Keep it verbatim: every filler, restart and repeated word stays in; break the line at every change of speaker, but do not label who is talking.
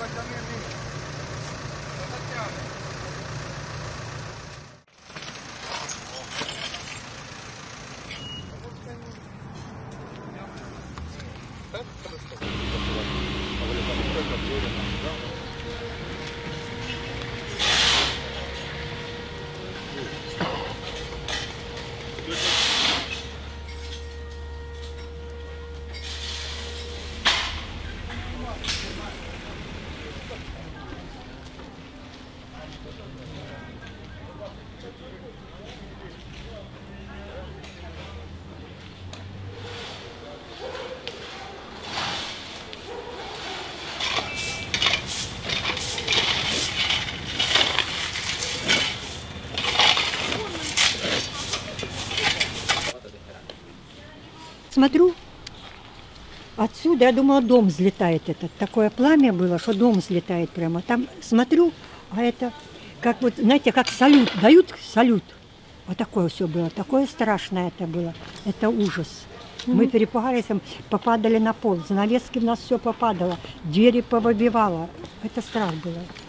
Смотрю, отсюда, я думала, дом взлетает этот. Такое пламя было, что дом взлетает прямо. Там смотрю, а это, как вот, знаете, как салют, дают салют. Вот такое все было, такое страшное это было. Это ужас. Mm-hmm. Мы перепугались, попадали на пол, занавески у нас все попадало, двери повыбивало. Это страх было.